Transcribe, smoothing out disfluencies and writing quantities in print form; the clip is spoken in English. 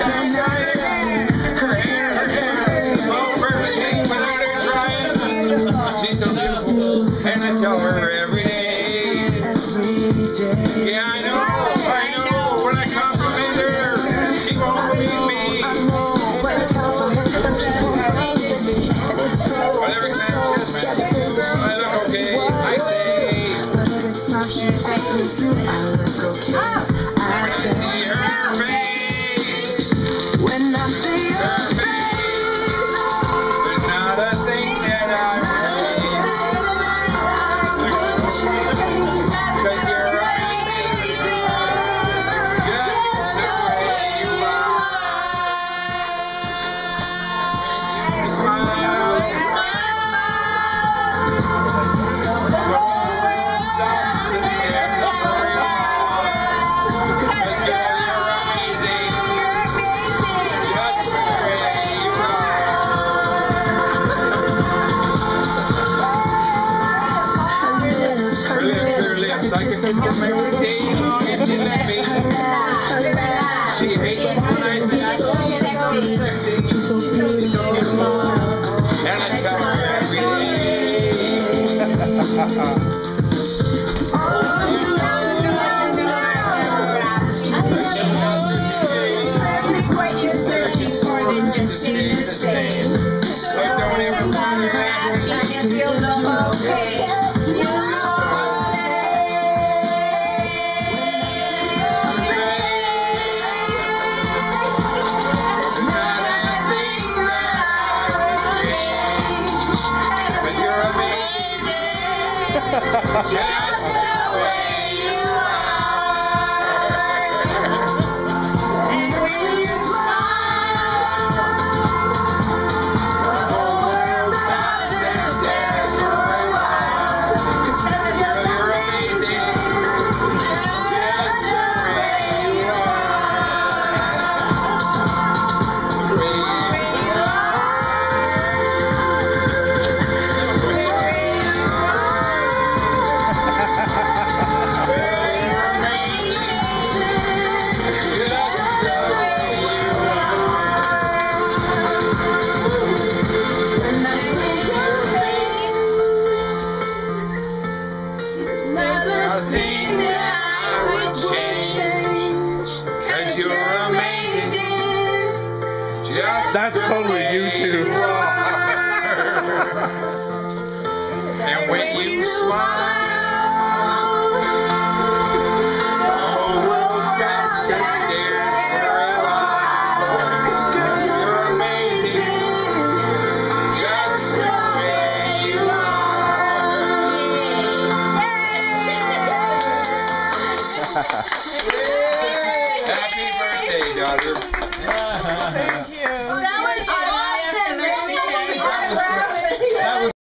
Her hair, all perfect without her trying. She's so beautiful, and I tell her every day. Yeah, I know, when I compliment her, she won't believe me. But every time she says, I look okay, I say, when I see her face, her face, there's not a thing that I would hate. 'Cause you're amazing, just the way you are. When you smile, the world stops and stares for you. 'Cause girl, you're amazing, just the way you are. Her lips, I can kiss them every day if she let me. She hates when I think she's so sexy, she's so beautiful, and I tell her every day. So don't ever wonder after you feel okay. Just the way you are. And when you smile, the whole world stops and stares for a while. 'Cause girl, you're amazing, just the way you are. The way you are. The way you are. Nothing that I would change, 'cause you're amazing, just That's totally you too. And when you smile, the whole world stops and stares for a while. 'Cause girl, you're amazing, just the way you are. Happy birthday, daughter.